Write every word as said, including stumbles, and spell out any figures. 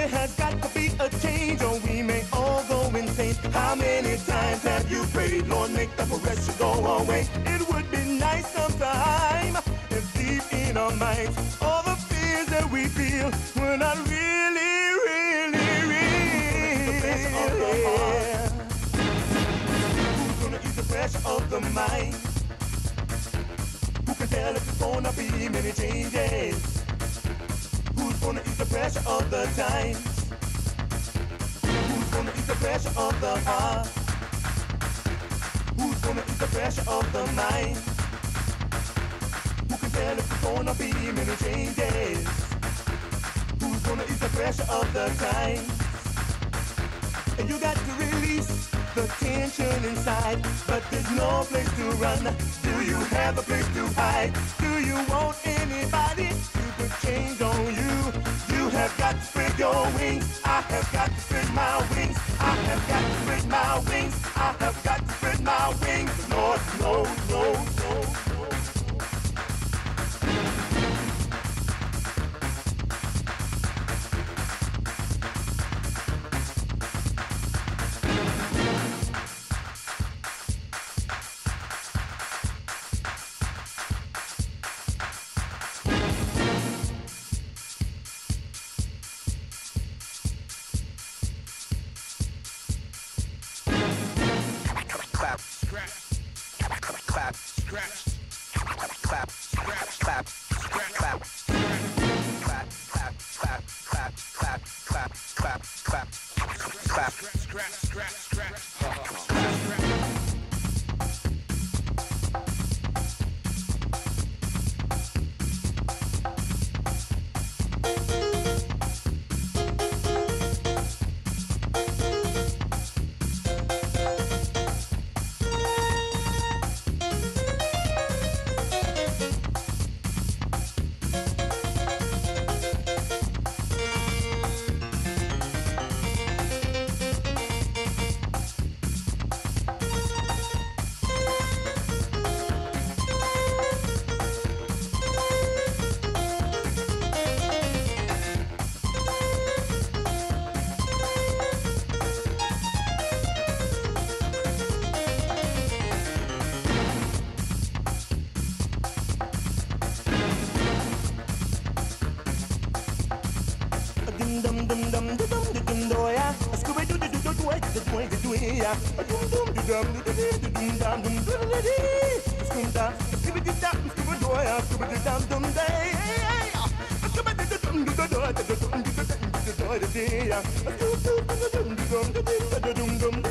There has got to be a change or we may all go insane. How many times have you prayed, Lord, make the pressure go away? It would be nice sometime if deep in our minds all the fears that we feel were not really, really, real. Who's gonna ease the pressure of the mind? Who can tell if there's gonna be many changes? Who's gonna ease the pressure of the times? Who's gonna ease the pressure of the heart? Who's gonna ease the pressure of the mind? Who can tell if there's gonna be many changes? Who's gonna ease the pressure of the times? And you got to release the tension inside, but there's no place to run. Do you have a place to hide? Do you want anybody to put chains on you? You have got to spread your wings. I have got to spread my wings. I have got to spread my wings. I have got to spread my wings. Lord, Lord, Lord, Lord. Dum dum